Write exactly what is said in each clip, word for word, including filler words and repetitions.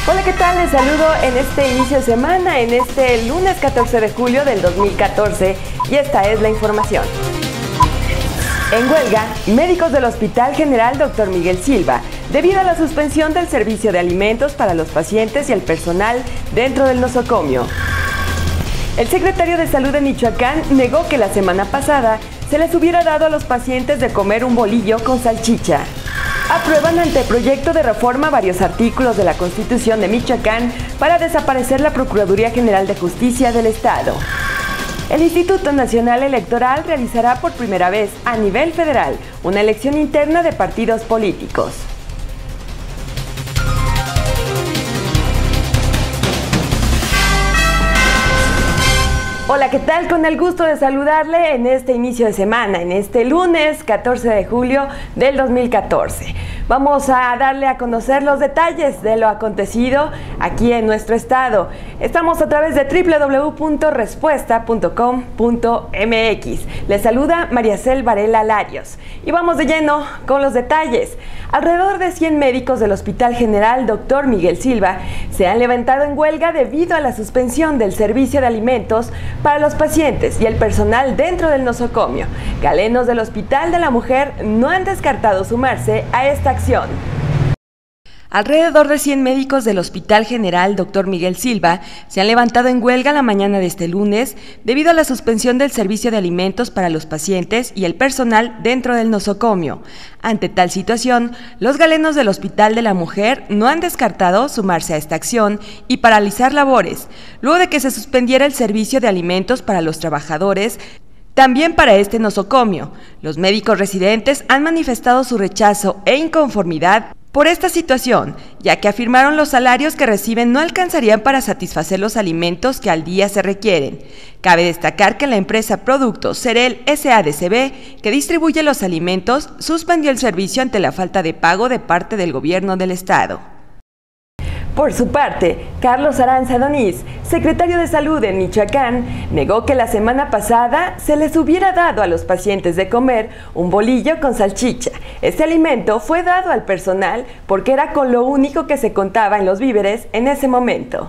Hola, ¿qué tal? Les saludo en este inicio de semana, en este lunes catorce de julio del dos mil catorce, y esta es la información. En huelga, médicos del Hospital General doctor Miguel Silva, debido a la suspensión del servicio de alimentos para los pacientes y el personal dentro del nosocomio. El secretario de Salud de Michoacán negó que la semana pasada se les hubiera dado a los pacientes de comer un bolillo con salchicha. Aprueban anteproyecto de reforma varios artículos de la Constitución de Michoacán para desaparecer la Procuraduría General de Justicia del Estado. El Instituto Nacional Electoral realizará por primera vez a nivel federal una elección interna de partidos políticos. Hola, ¿qué tal? Con el gusto de saludarle en este inicio de semana, en este lunes catorce de julio del dos mil catorce. Vamos a darle a conocer los detalles de lo acontecido aquí en nuestro estado. Estamos a través de doble u doble u doble u punto respuesta punto com punto m x. Les saluda Mariacel Varela Larios. Y vamos de lleno con los detalles. Alrededor de cien médicos del Hospital General doctor Miguel Silva se han levantado en huelga debido a la suspensión del servicio de alimentos para los pacientes y el personal dentro del nosocomio. Galenos del Hospital de la Mujer no han descartado sumarse a esta acción. Alrededor de cien médicos del Hospital General doctor Miguel Silva se han levantado en huelga la mañana de este lunes debido a la suspensión del servicio de alimentos para los pacientes y el personal dentro del nosocomio. Ante tal situación, los galenos del Hospital de la Mujer no han descartado sumarse a esta acción y paralizar labores, luego de que se suspendiera el servicio de alimentos para los trabajadores. También para este nosocomio, los médicos residentes han manifestado su rechazo e inconformidad por esta situación, ya que afirmaron los salarios que reciben no alcanzarían para satisfacer los alimentos que al día se requieren. Cabe destacar que la empresa Productos Cerel S A D C B, que distribuye los alimentos, suspendió el servicio ante la falta de pago de parte del gobierno del estado. Por su parte, Carlos Aranza Donís, secretario de Salud en Michoacán, negó que la semana pasada se les hubiera dado a los pacientes de comer un bolillo con salchicha. Este alimento fue dado al personal porque era con lo único que se contaba en los víveres en ese momento.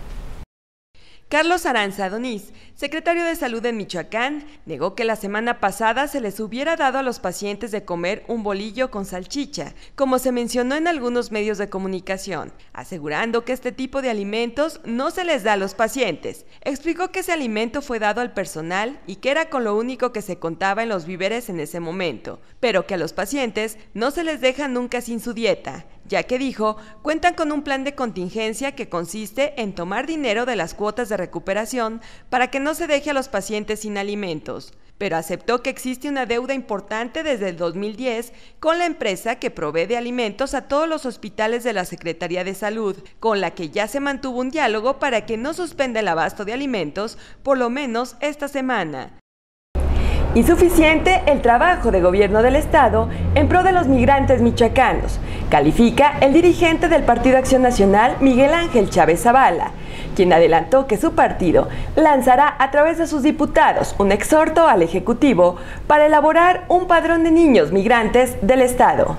Carlos Aranza Donís, secretario de Salud en Michoacán, negó que la semana pasada se les hubiera dado a los pacientes de comer un bolillo con salchicha, como se mencionó en algunos medios de comunicación, asegurando que este tipo de alimentos no se les da a los pacientes. Explicó que ese alimento fue dado al personal y que era con lo único que se contaba en los víveres en ese momento, pero que a los pacientes no se les deja nunca sin su dieta, ya que dijo, cuentan con un plan de contingencia que consiste en tomar dinero de las cuotas de recuperación para que no se deje a los pacientes sin alimentos, pero aceptó que existe una deuda importante desde el dos mil diez con la empresa que provee de alimentos a todos los hospitales de la Secretaría de Salud, con la que ya se mantuvo un diálogo para que no suspenda el abasto de alimentos, por lo menos esta semana. Insuficiente el trabajo de gobierno del estado en pro de los migrantes michoacanos, califica el dirigente del Partido Acción Nacional, Miguel Ángel Chávez Zavala, quien adelantó que su partido lanzará a través de sus diputados un exhorto al Ejecutivo para elaborar un padrón de niños migrantes del estado.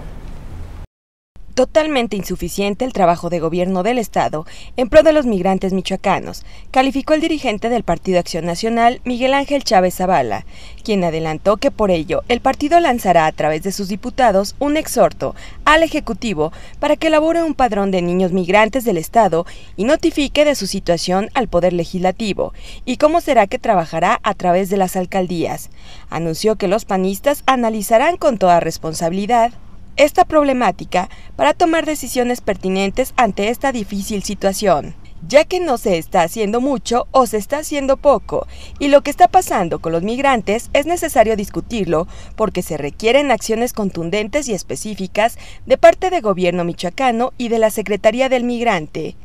Totalmente insuficiente el trabajo de gobierno del estado en pro de los migrantes michoacanos, calificó el dirigente del Partido Acción Nacional, Miguel Ángel Chávez Zavala, quien adelantó que por ello el partido lanzará a través de sus diputados un exhorto al Ejecutivo para que elabore un padrón de niños migrantes del estado y notifique de su situación al Poder Legislativo, y cómo será que trabajará a través de las alcaldías. Anunció que los panistas analizarán con toda responsabilidad esta problemática para tomar decisiones pertinentes ante esta difícil situación, ya que no se está haciendo mucho o se está haciendo poco, y lo que está pasando con los migrantes es necesario discutirlo porque se requieren acciones contundentes y específicas de parte del gobierno michoacano y de la Secretaría del Migrante.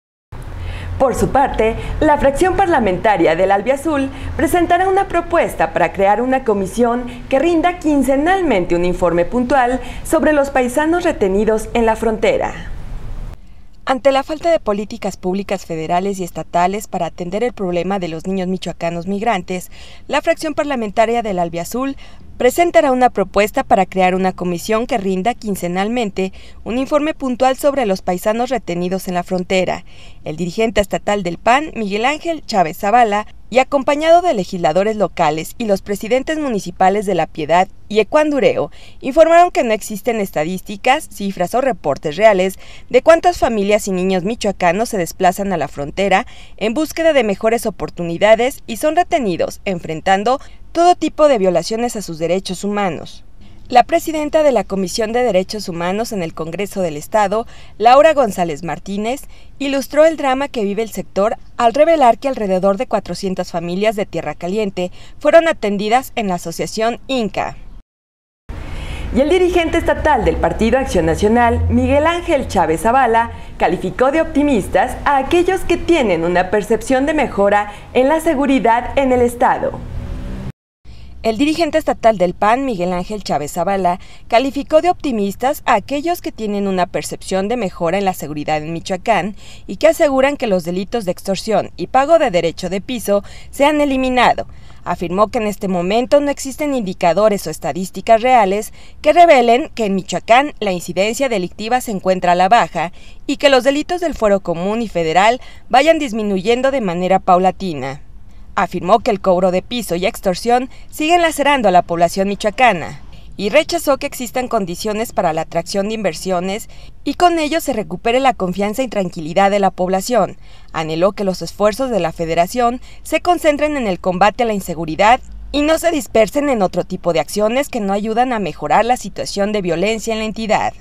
Por su parte, la fracción parlamentaria del Albiazul presentará una propuesta para crear una comisión que rinda quincenalmente un informe puntual sobre los paisanos retenidos en la frontera. Ante la falta de políticas públicas federales y estatales para atender el problema de los niños michoacanos migrantes, la fracción parlamentaria del Albiazul presentará una propuesta para crear una comisión que rinda quincenalmente un informe puntual sobre los paisanos retenidos en la frontera. El dirigente estatal del P A N, Miguel Ángel Chávez Zavala, y acompañado de legisladores locales y los presidentes municipales de La Piedad y Ecuandureo, informaron que no existen estadísticas, cifras o reportes reales de cuántas familias y niños michoacanos se desplazan a la frontera en búsqueda de mejores oportunidades y son retenidos, enfrentando todo tipo de violaciones a sus derechos humanos. La presidenta de la Comisión de Derechos Humanos en el Congreso del Estado, Laura González Martínez, ilustró el drama que vive el sector al revelar que alrededor de cuatrocientas familias de Tierra Caliente fueron atendidas en la asociación Inca. Y el dirigente estatal del Partido Acción Nacional, Miguel Ángel Chávez Zavala, calificó de optimistas a aquellos que tienen una percepción de mejora en la seguridad en el Estado. El dirigente estatal del P A N, Miguel Ángel Chávez Zavala, calificó de optimistas a aquellos que tienen una percepción de mejora en la seguridad en Michoacán y que aseguran que los delitos de extorsión y pago de derecho de piso se han eliminado. Afirmó que en este momento no existen indicadores o estadísticas reales que revelen que en Michoacán la incidencia delictiva se encuentra a la baja y que los delitos del fuero común y federal vayan disminuyendo de manera paulatina. Afirmó que el cobro de piso y extorsión siguen lacerando a la población michoacana y rechazó que existan condiciones para la atracción de inversiones y con ello se recupere la confianza y tranquilidad de la población. Anheló que los esfuerzos de la Federación se concentren en el combate a la inseguridad y no se dispersen en otro tipo de acciones que no ayudan a mejorar la situación de violencia en la entidad.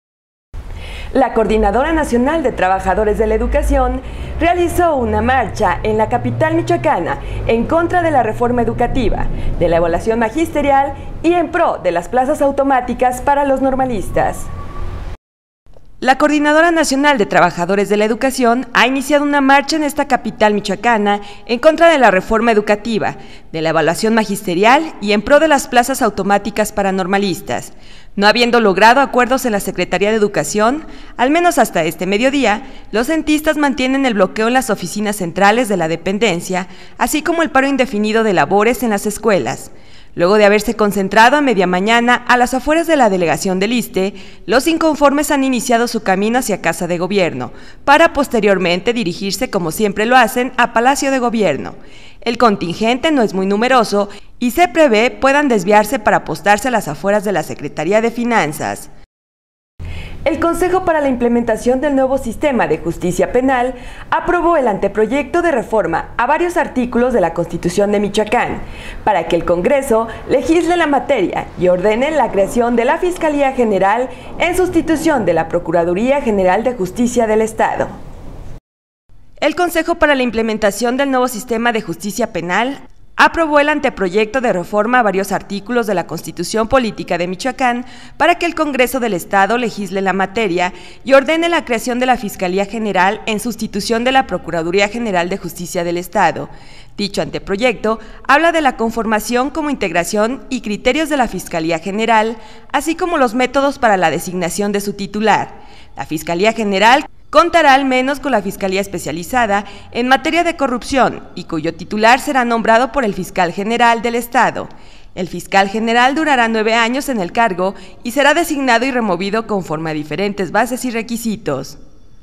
La Coordinadora Nacional de Trabajadores de la Educación realizó una marcha en la capital michoacana en contra de la reforma educativa, de la evaluación magisterial y en pro de las plazas automáticas para los normalistas. La Coordinadora Nacional de Trabajadores de la Educación ha iniciado una marcha en esta capital michoacana en contra de la reforma educativa, de la evaluación magisterial y en pro de las plazas automáticas para normalistas. No habiendo logrado acuerdos en la Secretaría de Educación, al menos hasta este mediodía, los centistas mantienen el bloqueo en las oficinas centrales de la dependencia, así como el paro indefinido de labores en las escuelas. Luego de haberse concentrado a media mañana a las afueras de la delegación del ISSSTE, los inconformes han iniciado su camino hacia Casa de Gobierno, para posteriormente dirigirse, como siempre lo hacen, a Palacio de Gobierno. El contingente no es muy numeroso y se prevé puedan desviarse para apostarse a las afueras de la Secretaría de Finanzas. El Consejo para la Implementación del Nuevo Sistema de Justicia Penal aprobó el anteproyecto de reforma a varios artículos de la Constitución de Michoacán para que el Congreso legisle la materia y ordene la creación de la Fiscalía General en sustitución de la Procuraduría General de Justicia del Estado. El Consejo para la Implementación del Nuevo Sistema de Justicia Penal aprobó el anteproyecto de reforma a varios artículos de la Constitución Política de Michoacán para que el Congreso del Estado legisle la materia y ordene la creación de la Fiscalía General en sustitución de la Procuraduría General de Justicia del Estado. Dicho anteproyecto habla de la conformación como integración y criterios de la Fiscalía General, así como los métodos para la designación de su titular. La Fiscalía General contará al menos con la Fiscalía Especializada en materia de corrupción y cuyo titular será nombrado por el Fiscal General del Estado. El Fiscal General durará nueve años en el cargo y será designado y removido conforme a diferentes bases y requisitos.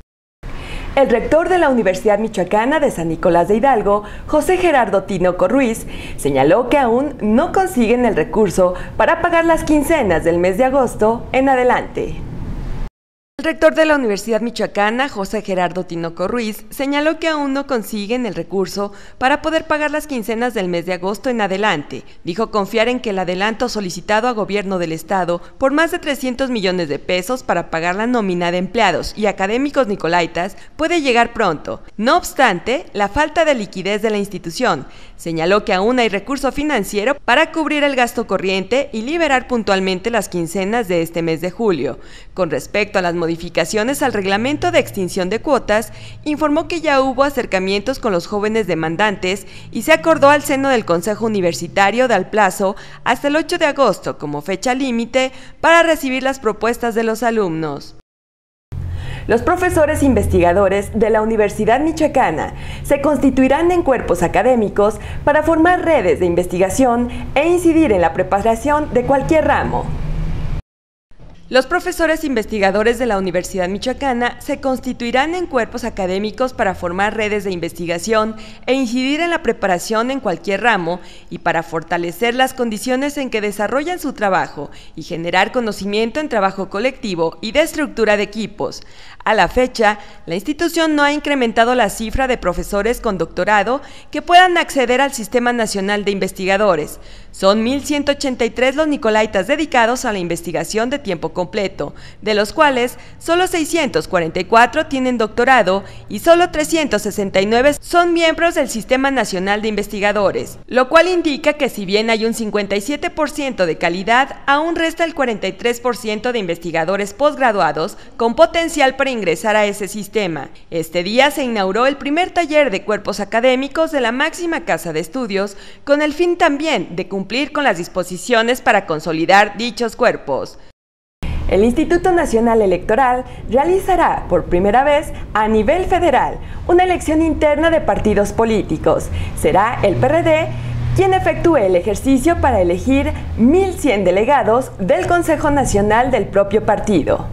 El rector de la Universidad Michoacana de San Nicolás de Hidalgo, José Gerardo Tinoco Ruiz, señaló que aún no consiguen el recurso para pagar las quincenas del mes de agosto en adelante. El rector de la Universidad Michoacana, José Gerardo Tinoco Ruiz, señaló que aún no consiguen el recurso para poder pagar las quincenas del mes de agosto en adelante. Dijo confiar en que el adelanto solicitado a gobierno del estado por más de trescientos millones de pesos para pagar la nómina de empleados y académicos nicolaitas puede llegar pronto. No obstante, la falta de liquidez de la institución. Señaló que aún hay recurso financiero para cubrir el gasto corriente y liberar puntualmente las quincenas de este mes de julio. Con respecto a las modificaciones al reglamento de extinción de cuotas, informó que ya hubo acercamientos con los jóvenes demandantes y se acordó al seno del Consejo Universitario dar plazo hasta el ocho de agosto como fecha límite para recibir las propuestas de los alumnos. Los profesores investigadores de la Universidad Michoacana se constituirán en cuerpos académicos para formar redes de investigación e incidir en la preparación de cualquier ramo. Los profesores investigadores de la Universidad Michoacana se constituirán en cuerpos académicos para formar redes de investigación e incidir en la preparación en cualquier ramo y para fortalecer las condiciones en que desarrollan su trabajo y generar conocimiento en trabajo colectivo y de estructura de equipos. A la fecha, la institución no ha incrementado la cifra de profesores con doctorado que puedan acceder al Sistema Nacional de Investigadores. Son mil ciento ochenta y tres los nicolaitas dedicados a la investigación de tiempo completo, de los cuales solo seiscientos cuarenta y cuatro tienen doctorado y solo trescientos sesenta y nueve son miembros del Sistema Nacional de Investigadores, lo cual indica que si bien hay un cincuenta y siete por ciento de calidad, aún resta el cuarenta y tres por ciento de investigadores posgraduados con potencial para ingresar a ese sistema. Este día se inauguró el primer taller de cuerpos académicos de la máxima casa de estudios, con el fin también de cumplir con las disposiciones para consolidar dichos cuerpos. El Instituto Nacional Electoral realizará por primera vez a nivel federal una elección interna de partidos políticos. Será el P R D quien efectúe el ejercicio para elegir mil cien delegados del Consejo Nacional del propio partido.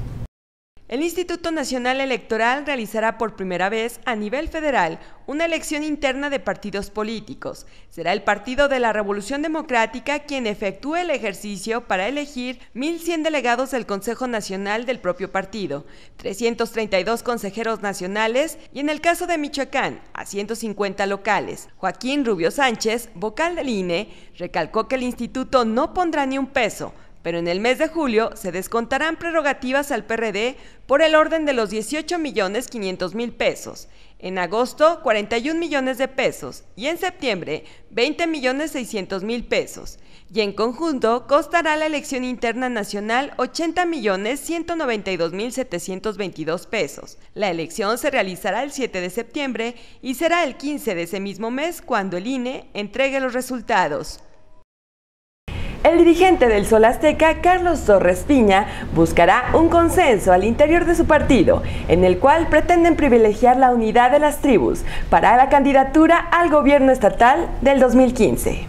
El Instituto Nacional Electoral realizará por primera vez a nivel federal una elección interna de partidos políticos. Será el Partido de la Revolución Democrática quien efectúe el ejercicio para elegir mil cien delegados del Consejo Nacional del propio partido, trescientos treinta y dos consejeros nacionales y, en el caso de Michoacán, a ciento cincuenta locales. Joaquín Rubio Sánchez, vocal del I N E, recalcó que el instituto no pondrá ni un peso, pero en el mes de julio se descontarán prerrogativas al P R D por el orden de los dieciocho millones quinientos mil pesos, en agosto cuarenta y un millones de pesos y en septiembre veinte millones seiscientos mil pesos, y en conjunto costará la elección interna nacional ochenta millones ciento noventa y dos mil setecientos veintidós pesos. La elección se realizará el siete de septiembre y será el quince de ese mismo mes cuando el I N E entregue los resultados. El dirigente del Sol Azteca, Carlos Torres Piña, buscará un consenso al interior de su partido, en el cual pretenden privilegiar la unidad de las tribus para la candidatura al gobierno estatal del dos mil quince.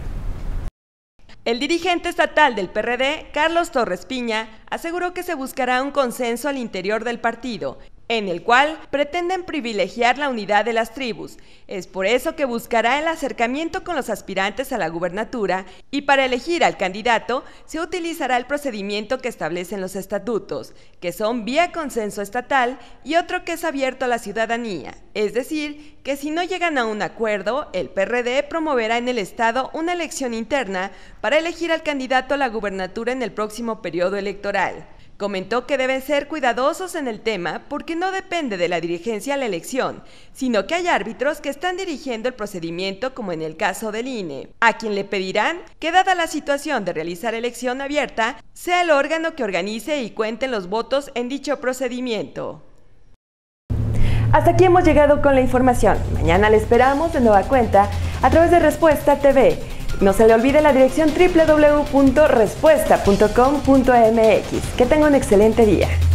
El dirigente estatal del P R D, Carlos Torres Piña, aseguró que se buscará un consenso al interior del partido, en el cual pretenden privilegiar la unidad de las tribus. Es por eso que buscará el acercamiento con los aspirantes a la gubernatura y para elegir al candidato se utilizará el procedimiento que establecen los estatutos, que son vía consenso estatal y otro que es abierto a la ciudadanía. Es decir, que si no llegan a un acuerdo, el P R D promoverá en el estado una elección interna para elegir al candidato a la gubernatura en el próximo periodo electoral. Comentó que deben ser cuidadosos en el tema porque no depende de la dirigencia la elección, sino que hay árbitros que están dirigiendo el procedimiento, como en el caso del I N E, a quien le pedirán que, dada la situación de realizar elección abierta, sea el órgano que organice y cuente los votos en dicho procedimiento. Hasta aquí hemos llegado con la información. Mañana le esperamos de nueva cuenta a través de Respuesta T V. No se le olvide la dirección doble u doble u doble u punto respuesta punto com punto m x. Que tenga un excelente día.